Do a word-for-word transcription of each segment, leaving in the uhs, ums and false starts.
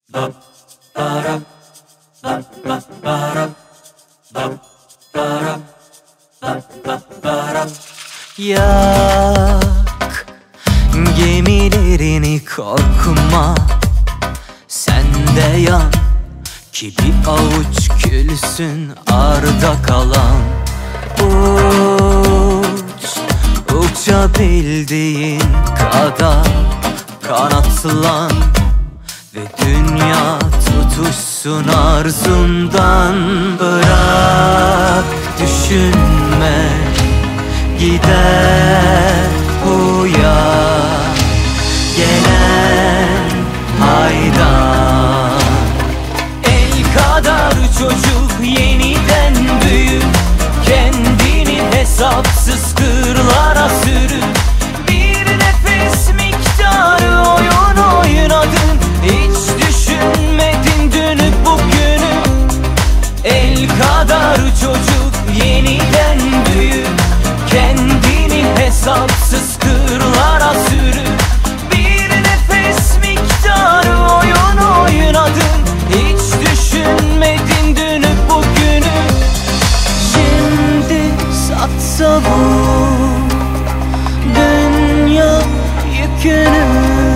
Yak gemilerini, korkma sen de yan, ki bir avuç külsün Arda kalan. Uç, uçabildiğin kadar kanatlan ve dünya tutuşsun Arzundan. Bırak, düşünme, Gider Hû'ya, Gelen Hayy'dan. El kadar çocuk yeniden büyü, kendini hesapsız kırlara sürü. Bir nefes miktarı oyun oynadın, hiç düşünmedin dünü bugünü. El kadar çocuk yeniden büyü, kendini hesapsız kırlara sürü. Bir nefes miktarı oyun oynadın, hiç düşünmedin dünü bugünü. Şimdi sat savur dünya yükünü.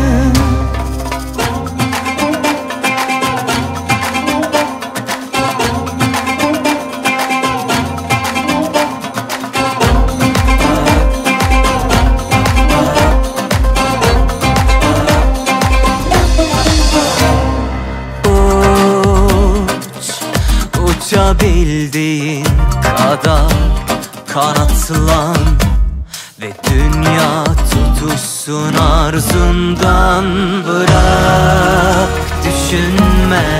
Uçabildiğin kadar kanatlan ve dünya tutuşsun Arzundan. Bırak, düşünme,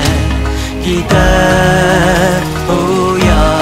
Gider Hû'ya,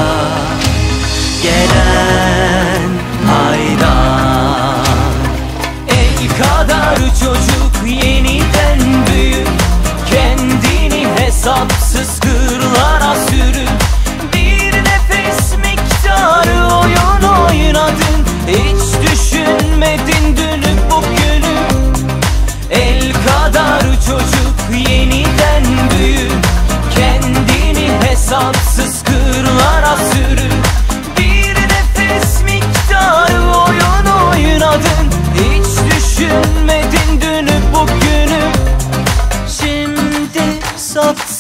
Gelen Hayy'dan. El kadar çocuk yeniden büyü, kendini hesapsız kırlara sürü. Bir nefes miktarı oyun oynadın, hiç düşünmedin dünü bugünü. El kadar çocuk yeniden büyü, kendini hesapsız kırlara sürü. Bir nefes miktarı oyun oynadın, hiç düşünmedin dünü bugünü. Şimdi sat